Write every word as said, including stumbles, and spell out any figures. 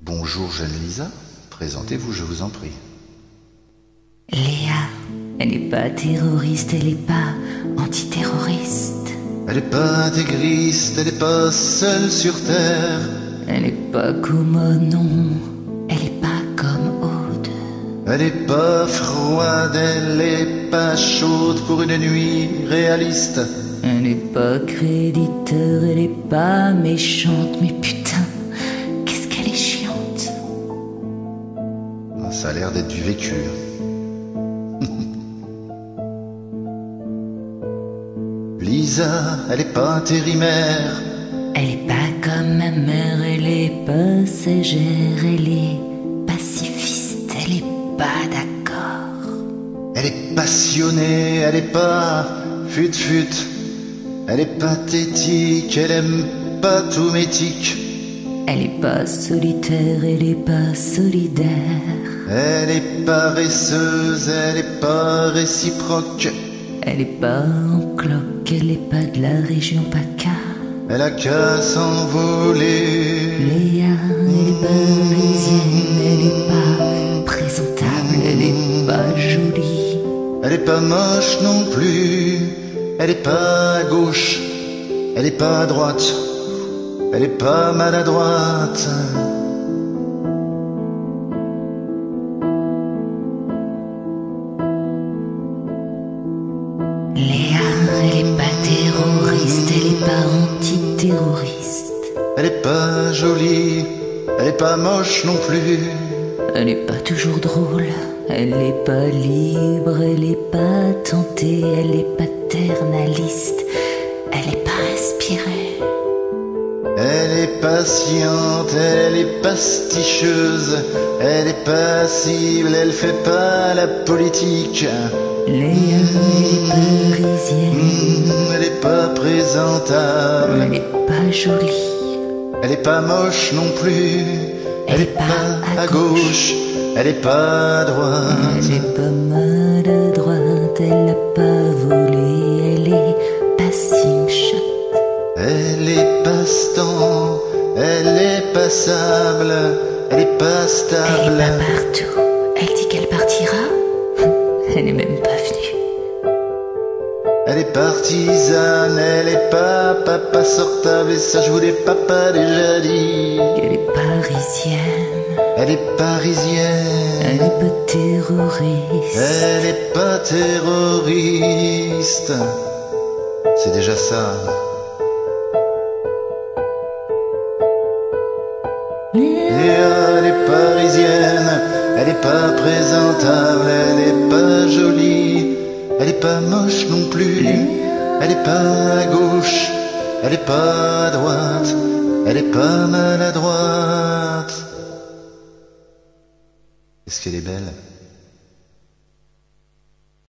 Bonjour jeune Lisa, présentez-vous, je vous en prie. Léa, elle n'est pas terroriste, elle n'est pas antiterroriste. Elle est pas intégriste, elle est pas seule sur terre. Elle n'est pas commode, non, elle n'est pas comme Aude. Elle est pas froide, elle est pas chaude pour une nuit réaliste. Elle n'est pas créditeur, elle n'est pas méchante, mais putain, qu'est-ce qu'elle est chiante. Ça a l'air d'être du vécu. Lisa, elle est pas intérimaire. Elle est pas comme ma mère, elle est passagère, elle est pacifiste, elle est pas d'accord. Elle est passionnée, elle est pas fut-fut. Elle est pathétique, elle aime pas tout métique. Elle est pas solitaire, elle est pas solidaire. Elle est paresseuse, elle est pas réciproque. Elle est pas en cloque, elle est pas de la région PACA. Elle a qu'à s'envoler. Léa, elle est parisienne, elle est pas présentable, elle est pas jolie. Elle est pas moche non plus. Elle est pas à gauche, elle est pas à droite. Elle est pas maladroite. Léa, elle est pas terroriste, elle est pas antiterroriste. Elle est pas jolie, elle est pas moche non plus. Elle est pas toujours drôle, elle est pas libre, elle est pas tentée, elle est paternaliste, elle est pas inspirée. Elle est patiente, elle est pasticheuse. Elle est passible, elle fait pas la politique. Léa, elle est parisienne, Mmh, elle est pas présentable. elle est pas jolie. Elle est pas moche non plus. Elle est pas à gauche, elle est pas à droite. Elle est pas maladroite, elle a pas volé, elle est pas simchot. Elle est passe-temps, elle est passable, elle est pas Elle stable. est pas partout, elle dit qu'elle partira, elle est même pas venue. Elle est partisane, elle est pas papa sortable. Et ça je vous l'ai papa déjà dit. Elle est parisienne, Elle est parisienne, elle est pas terroriste. elle est pas terroriste. C'est déjà ça. Léa, elle est parisienne, elle est pas présentable, elle est pas jolie, elle est pas moche non plus. Elle est pas à gauche, elle est pas à droite, elle est pas maladroite. Est-ce qu'elle est belle?